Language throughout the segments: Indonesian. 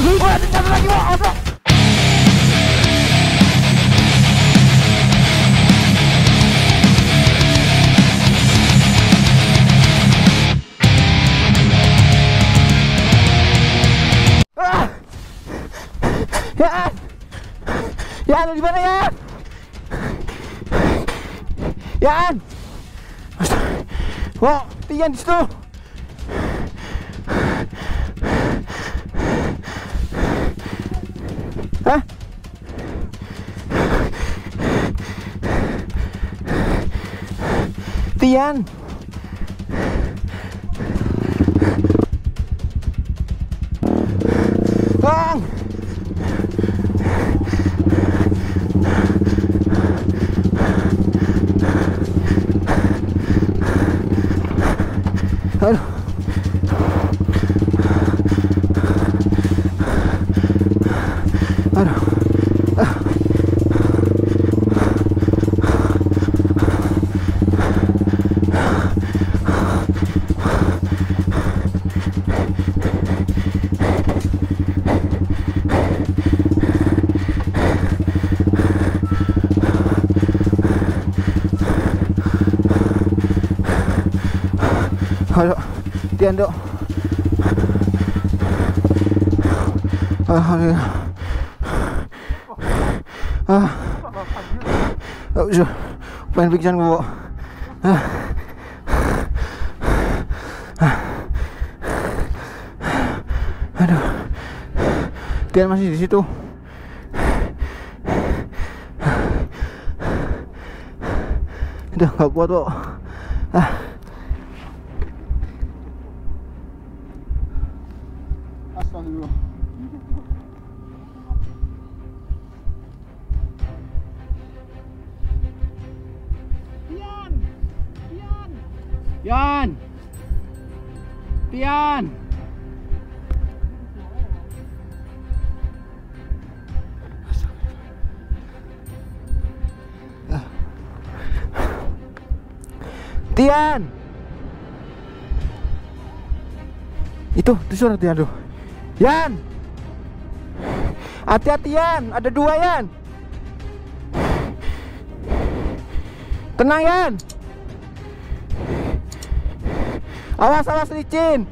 Wah, satu lagi, Bro. Yan, lu di mana, Yan? Yan. Wah, Tian di situ. Hah? Tian. Bang. Aduh. Aduh. Aduh, Tian, Dok. Alhamdulillah. Bisa. Pengen pingsan gua. Aduh. Tian masih di situ. Udah gak kuat, kok. Astagfirullah. Tian. Tian. Tian. Itu suara Tian tuh. Yan. Hati-hati, Yan, ada dua, Yan. Tenang, Yan. Awas licin.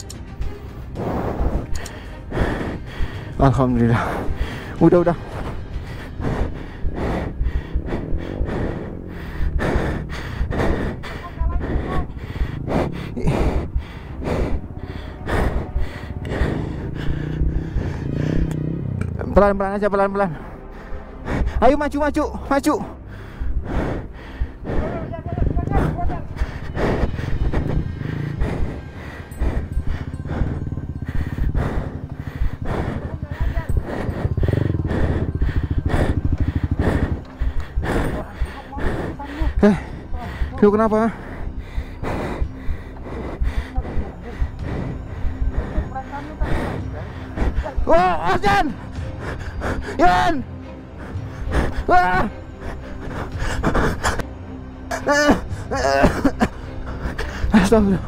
Alhamdulillah. Udah. Pelan-pelan aja, pelan-pelan. Ayo maju. Lu kenapa? Wah, Yan. Yan. Wah. Astagfirullah.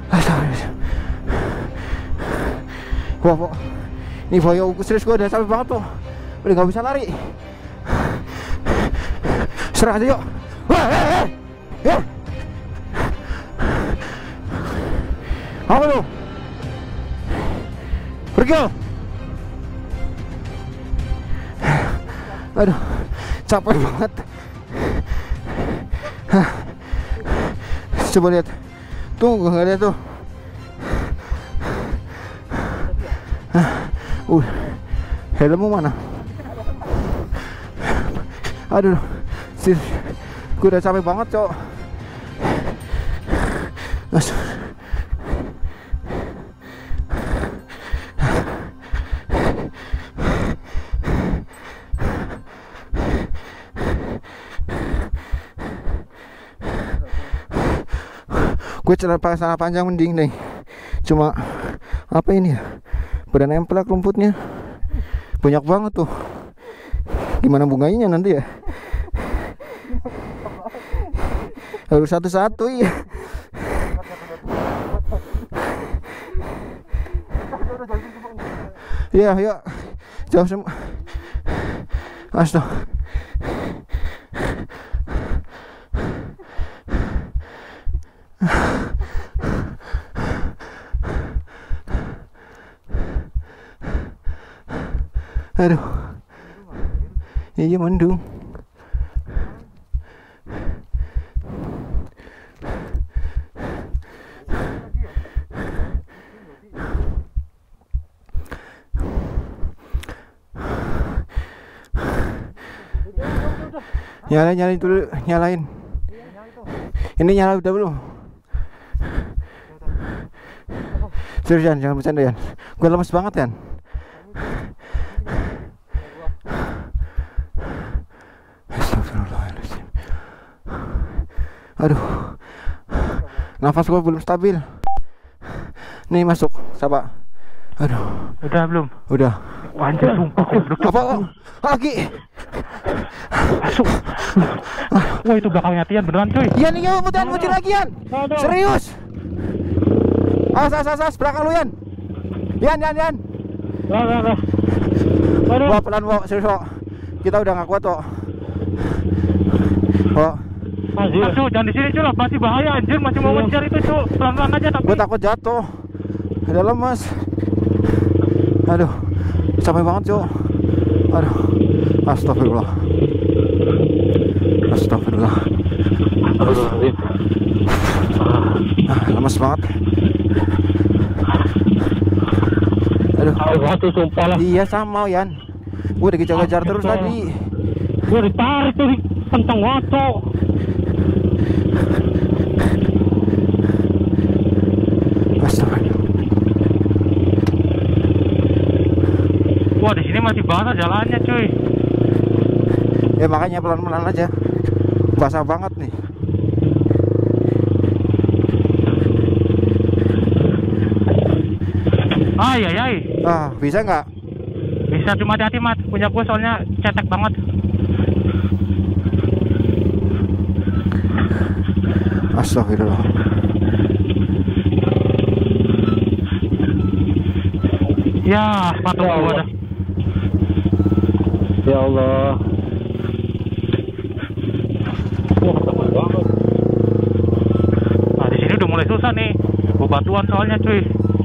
Wah, ini Boyo serius, gue udah capek banget tuh. Udah gak bisa lari. Serah aja, yuk. Wah, apa lu? Pergi lo. Aduh, capek banget. Coba lihat. Tuh, nggak lihat tuh. Helmmu mana? Aduh, gue udah capek banget, cok. Gue celana panjang mending nih. Cuma apa ini ya? Pada nempel rumputnya. Banyak banget tuh. Gimana bunganya nanti ya? Harus satu-satu ya. Iya, yuk. Jauh semua. Astaga. Aduh. Iya mendung. Nyalain dulu, nyalain. Ini nyala udah belum? Serius Yan, jangan bercanda Yan. Gue lemes banget Yan. Astagfirullahaladzim. Aduh, nafas gue belum stabil. Nih masuk, Sapa. Aduh. Udah belum? Udah. Anjir sumpah. Apa? Lagi. Masuk. Wah itu belakangnya Tian beneran cuy. Yan, iya muter lagi Yan. Serius. As belakang lu Yan. Yan. Wah pelan Wok, serius Wok. Kita udah gak kuat Wok. Wok. Masuk, jangan di sini cuy, masih bahaya anjir, masih mau ngejar itu cuy. Pelan-pelan aja tapi. Gue takut jatuh. Udah lemas. Aduh, capek banget cuy. Aduh, astagfirullah. Lemas banget. Aduh, batu sumpah lah. iya sama Yan. Gue udah kejar terus tadi. Gue ditarik tuh, kentang wato. Astagfirullah. Wah di sini masih basah jalannya cuy. Ya makanya pelan-pelan aja. Basah banget nih. Ay. Bisa nggak? Bisa, cuma hati-hati Mat. Punya gue soalnya cetek banget. Astagfirullah. Ya, sepatu Ya gue Allah. dah. Ya Allah. Wah, takut banget. Nah di sini udah mulai susah nih. Bebatuan soalnya cuy.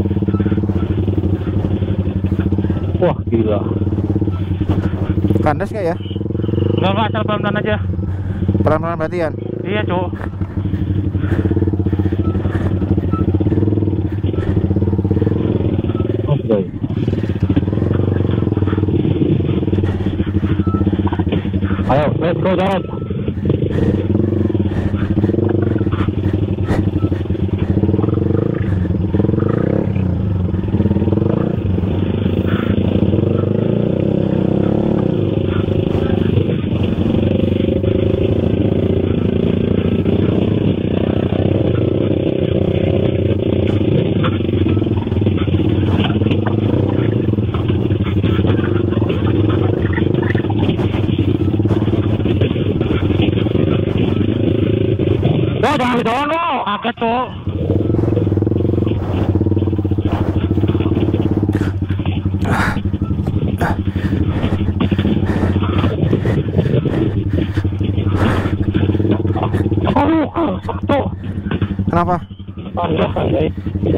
Wah, gila. Kandas nggak ya? Enggak, asal pelan-pelan aja. Pelan-pelan berarti Yan. Iya cuy. Oke. Ayo, let's go jalan. Jangan di sono, agak cuy. Aduh, sakto. Kenapa? Pandai.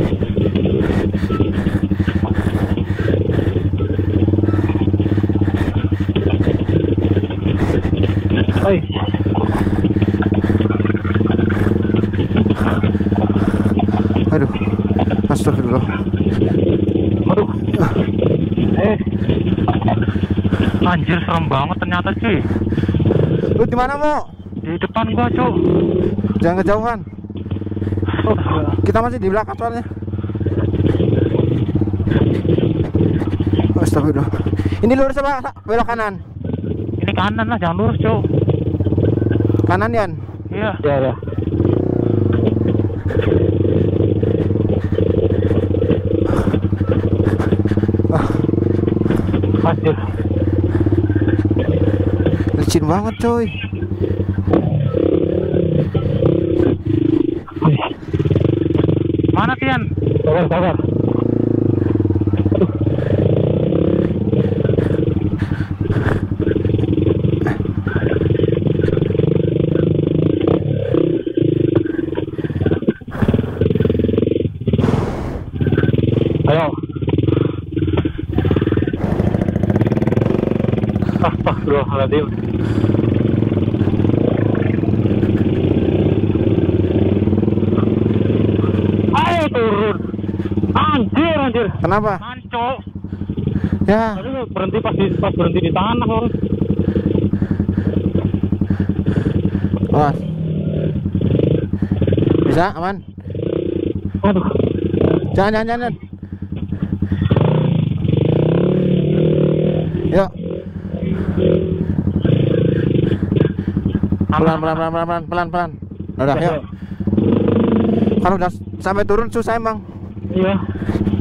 Oi. Aduh, astagfirullah. Aduh. Anjir serem banget ternyata cuy. Lu di mana Mo? Di depan gua cuy. Jangan kejauhan. Kita masih di belakang soalnya. Astagfirullah. Ini lurus apa belok kanan? Ini kanan lah, jangan lurus cuy. Kanan Yan. Iya. Ya. Anjir. Licin banget coy. Mana Tian? Sabar. Ayo. Astagfirullahaladzim. Ayo turun. Anjir. Kenapa? Mancok. Ya. Tadi berhenti pas berhenti di tanah orang. Awas. Bisa aman? Aduh. Jangan. Yuk. Pelan. Udah, yuk. Kalau udah sampai turun susah emang. Iya.